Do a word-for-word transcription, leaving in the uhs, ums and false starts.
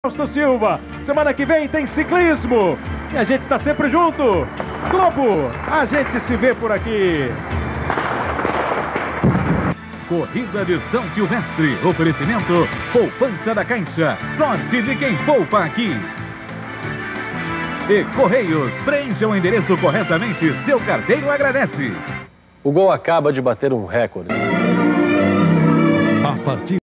Fausto Silva. Semana que vem tem ciclismo e a gente está sempre junto. Globo, a gente se vê por aqui. Corrida de São Silvestre. Oferecimento Poupança da Caixa. Sorte de quem poupa aqui. E Correios. Preencha o endereço corretamente. Seu carteiro agradece. O Gol acaba de bater um recorde. A partir